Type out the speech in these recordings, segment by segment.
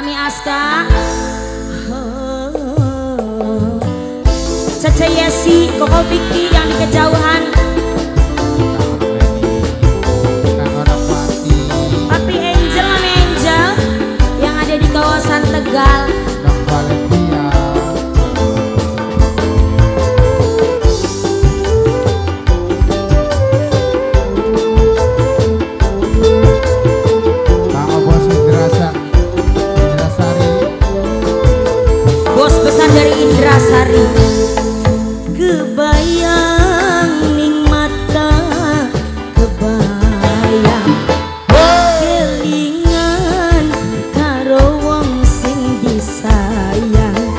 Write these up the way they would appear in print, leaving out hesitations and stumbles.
Mami Aska, Caca Yesi, Koko Vicky yang di kejauhan, Papi Angel, Mami Angel yang ada di kawasan Tegal. Dari Indrasari, kebayang ning mata, kebayang kelingan karo wong sing disayang.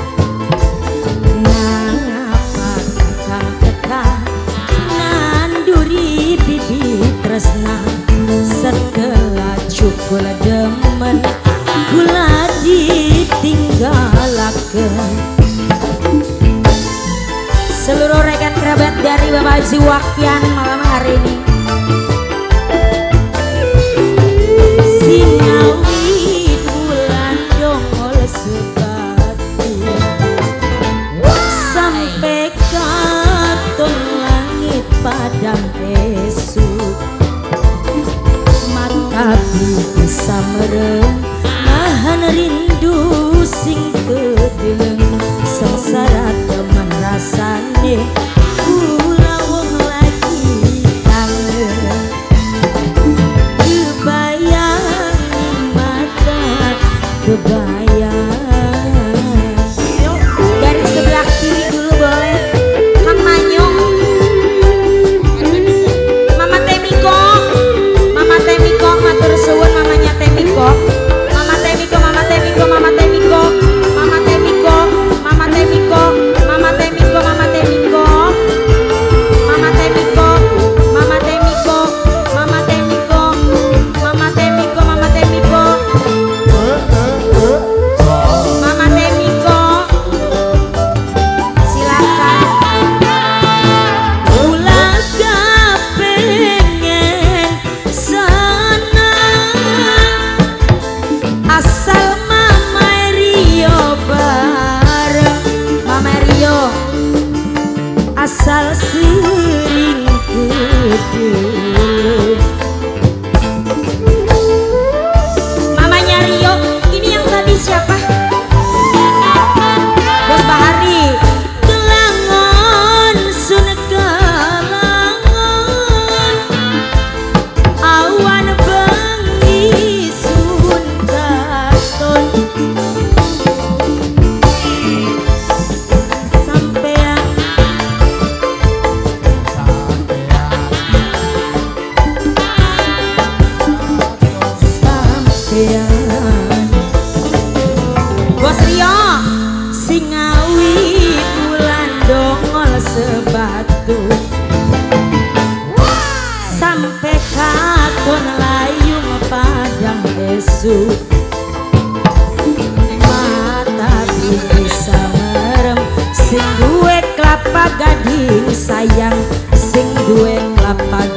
Ngapa kang tetah nanduri bibit tresna, setelah cukul demen kula ditinggalakeun. Seluruh rekan kerabat dari Bapak Haji Wakyan malam hari ini, Sinawi bulan dongol sebatu, sampai katon langit padang esuk, mata bisa merem nahan rindu sing kedeleng, sengsara teman rasane kula wong lagi kangen. Kebayang mata, kebayang. Dari sebelah kiri dulu boleh, Kang Manyong, Mama Temiko, Mama Temiko, matur suwun mamanya Temiko, Mama Temiko, Mama Temiko, Mama Temiko, Mama Temiko, Mama Temiko, Mama Temiko, Mama Temiko, Mama Temiko, Mama Temiko, Mama Temiko, Mama Temiko, Mama Temiko, Mama Temiko, silakan. Ulah kepengen sana, asal Mama Rio bareng, Mama Rio asal sering kedulu. Mamanya Rio, ini yang tadi siapa? Bos Bahari. Kelangon sun kelangon, awan bengi sun katon, sampean Bos Rio, Singawi bulan dongol sebatu, sampai katon layung padang esuk, mata bisa merem sing duwe kelapa gading sayang, sing duwe kelapa